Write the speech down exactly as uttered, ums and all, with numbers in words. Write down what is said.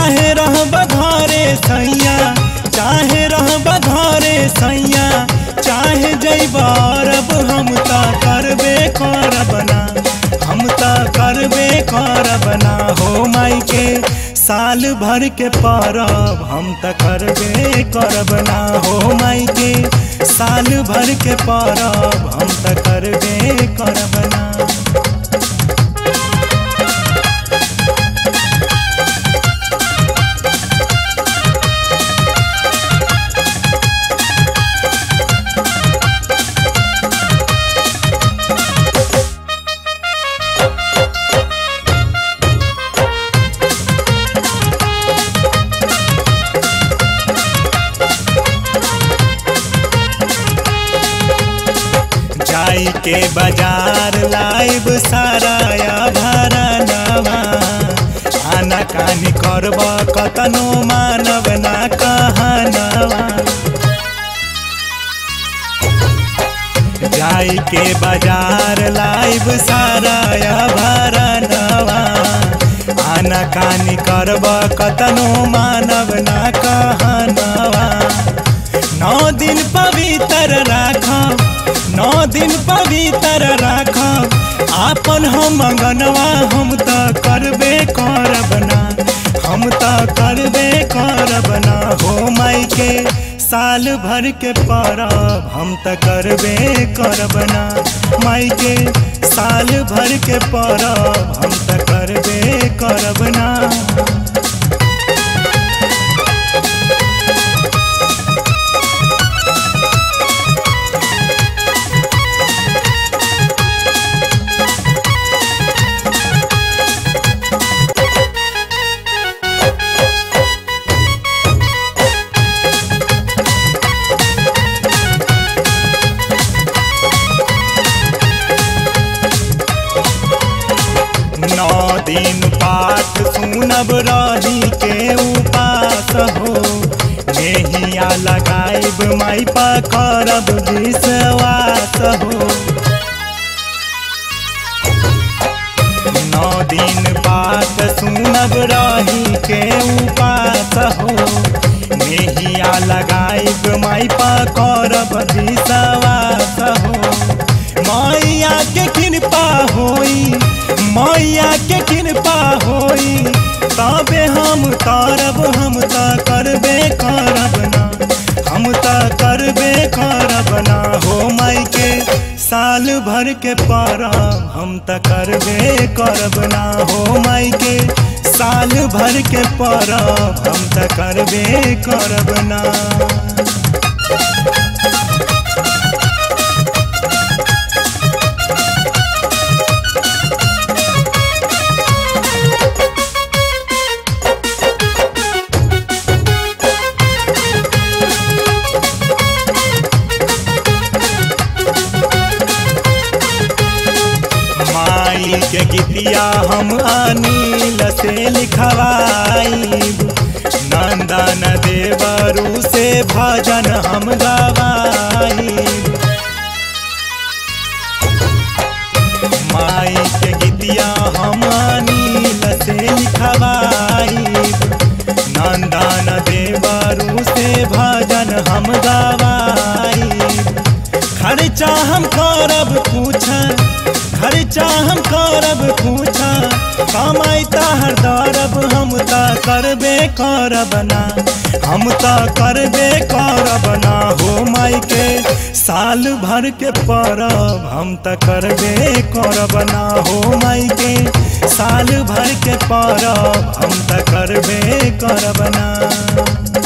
चाहे रहब घरे सैया, चाहे रहब घरे सैया, चाहे जइब अरब हम त करबे करब ना, हम त करबे करब ना हो माई के साल भर के परब हम त करबे करब ना हो माई के साल भर के परब हम त करबे करब ना। जाई के बाजार लाइब सारा आभरणवा, आना कानी करब कतनो मानव ना कहनवा। जाई के बाजार लाइब सारा आभरणवा, आना कानी करब कतनो मानव ना कहनवा। नौ दिन पवित्र राखब, नौ दिन पवित्र राखब, आपन हम अंगनवा हम त करबे करब ना, हम त करबे करब ना हो माई के साल भर के परब हम त करबे करब ना, माई के साल भर के परब हम त करबे करब ना। नौ दिन पाठ सुनब रही के उपास हो, नेहिया लगाइब माई पर करब विश्वास हो। नौ दिन पाठ सुनब रही के उपास हो, नेहिया लगाइब माई पर करब विश्वास हो। मैया के कृपा होई, मैया के कृपा होई, तबे हम करब हम त करबे करब ना, हम त करबे करब ना हो माई के साल भर के परब हम त करबे करब ना हो माई के साल भर के परब हम त करबे करब ना। के गीतिया हम अनिल से लिखवाइब, नंदन देवरू से भजन हम गवाइब। माई के गीतिया हम अनिल से लिखवाइब, नंदन देवरू से भजन हम गवाइब। खर्चा हम करब पूछा, खर्चा हम करब पूछा, कमाई ताहर दरब हम त करबे करब ना, हम त करबे करब ना हो माई के साल भर के परब हम त करबे करब ना हो माई के साल भर के परब हम त करबे करब ना।